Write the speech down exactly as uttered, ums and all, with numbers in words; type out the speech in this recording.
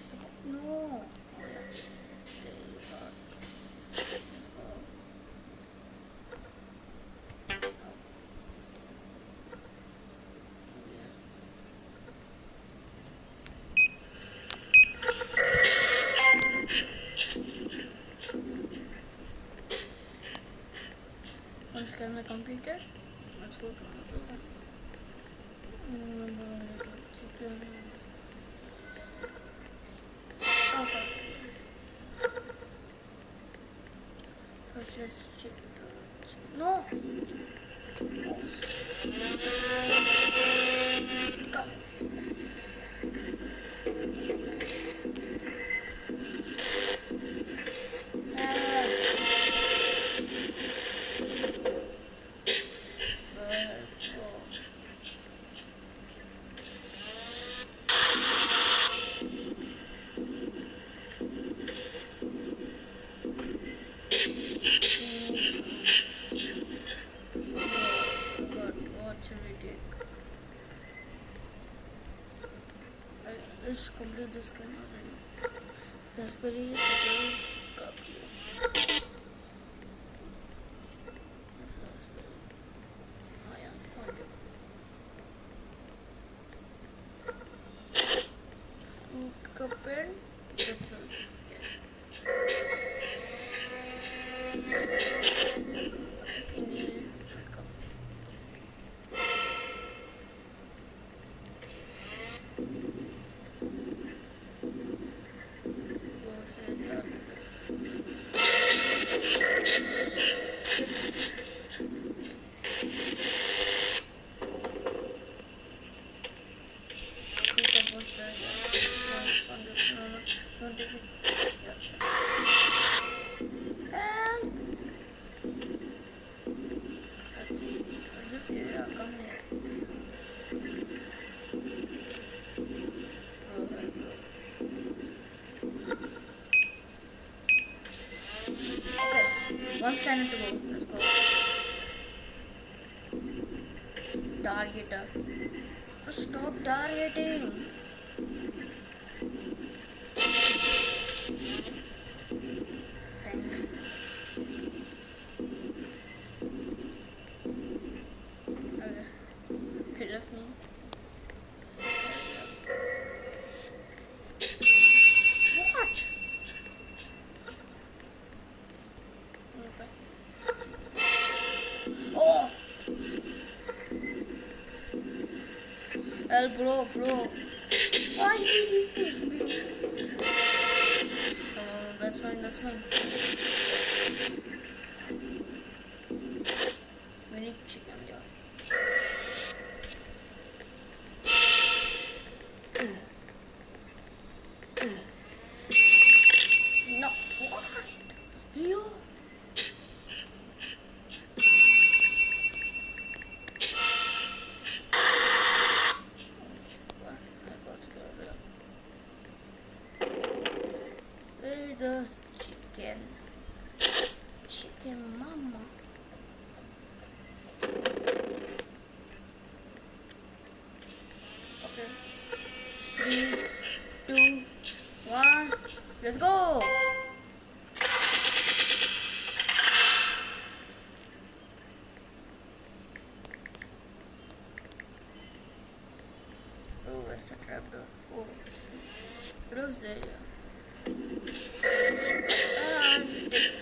is the no. Oh yeah. There you go. Let's go. Oh. Yeah. Once camera completed, let's go to another one. Chicken. Okay. First, let's check the chicken. No. Come. Let's complete this game already. Raspberry, potatoes, copy. This raspberry. Oh yeah, okay. Fruit cup and pretzels. Okay. Okay, we need fruit cup. One scanner to go. Let's go. Targeter. Stop targeting. Okay. He left me. Well, bro, bro, why did you push me? Oh, that's mine, that's mine. We need chicken, yeah. No, what? You? The chicken, chicken mama. Okay, three, two, one, let's go. Oh, where's the trapdoor? Oh, it was there. Ah,